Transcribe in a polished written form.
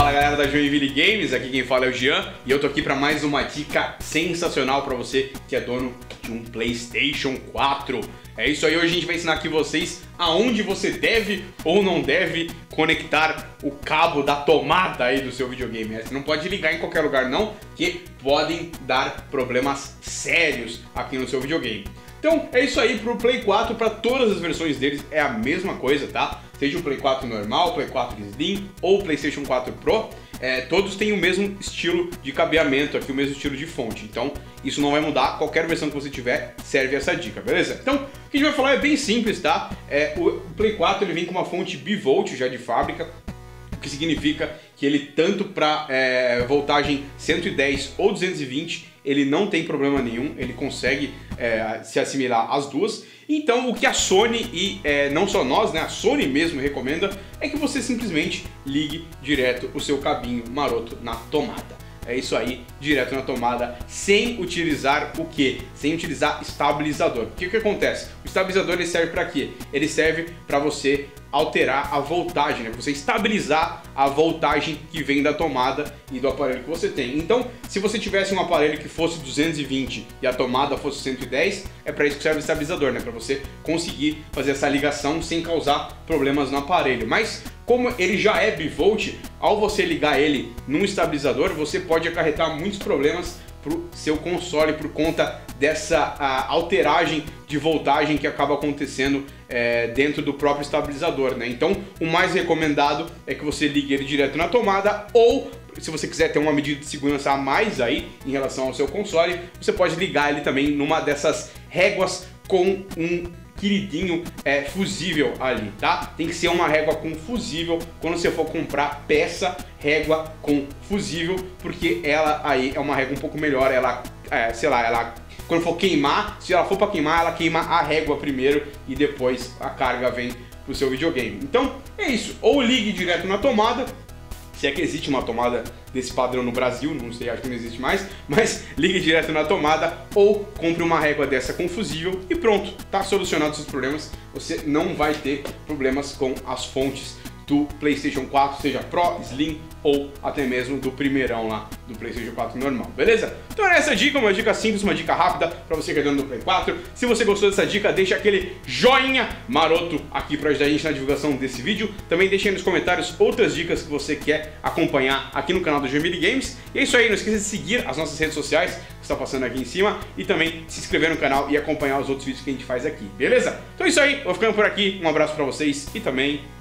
Fala galera da Joinville Games, aqui quem fala é o Jean e eu tô aqui para mais uma dica sensacional para você que é dono de um PlayStation 4. É isso aí, hoje a gente vai ensinar aqui vocês aonde você deve ou não deve conectar o cabo da tomada aí do seu videogame. Você não pode ligar em qualquer lugar não, que podem dar problemas sérios aqui no seu videogame. Então é isso aí, pro Play 4, para todas as versões deles é a mesma coisa, tá? Seja o Play 4 normal, Play 4 Slim ou PlayStation 4 Pro, todos têm o mesmo estilo de cabeamento aqui, o mesmo estilo de fonte. Então isso não vai mudar, qualquer versão que você tiver serve essa dica, beleza? Então o que a gente vai falar é bem simples, tá? O Play 4 ele vem com uma fonte bivolt já de fábrica, o que significa que ele tanto para voltagem 110 ou 220 ele não tem problema nenhum, ele consegue se assimilar às duas. Então o que a Sony e não só nós, né, a Sony mesmo recomenda é que você simplesmente ligue direto o seu cabinho maroto na tomada. É isso aí, direto na tomada, sem utilizar o quê? Sem utilizar estabilizador. Porque o que acontece? O estabilizador ele serve para quê? Ele serve para você alterar a voltagem, né? Você estabilizar a voltagem que vem da tomada e do aparelho que você tem. Então, se você tivesse um aparelho que fosse 220 e a tomada fosse 110, é para isso que serve o estabilizador, né? Para você conseguir fazer essa ligação sem causar problemas no aparelho. Mas como ele já é bivolt, ao você ligar ele num estabilizador, você pode acarretar muitos problemas para o seu console por conta dessa alteragem de voltagem que acaba acontecendo dentro do próprio estabilizador, né? Então o mais recomendado é que você ligue ele direto na tomada, ou se você quiser ter uma medida de segurança a mais aí em relação ao seu console, você pode ligar ele também numa dessas réguas com um queridinho fusível ali, tá? Tem que ser uma régua com fusível quando você for comprar peça, régua com fusível, porque ela aí é uma régua um pouco melhor, ela, sei lá, ela quando for queimar, se ela for para queimar, ela queima a régua primeiro e depois a carga vem pro seu videogame. Então é isso, ou ligue direto na tomada, se é que existe uma tomada desse padrão no Brasil, não sei, acho que não existe mais, mas ligue direto na tomada ou compre uma régua dessa com fusível e pronto, tá solucionado os seus problemas, você não vai ter problemas com as fontes do PlayStation 4, seja Pro, Slim ou até mesmo do primeirão lá do PlayStation 4 normal, beleza? Então era essa dica, uma dica simples, uma dica rápida para você que é dono do Play 4. Se você gostou dessa dica, deixa aquele joinha maroto aqui para ajudar a gente na divulgação desse vídeo. Também deixa aí nos comentários outras dicas que você quer acompanhar aqui no canal do Joinville Games. E é isso aí, não esqueça de seguir as nossas redes sociais que está passando aqui em cima e também se inscrever no canal e acompanhar os outros vídeos que a gente faz aqui, beleza? Então é isso aí, vou ficando por aqui, um abraço para vocês e também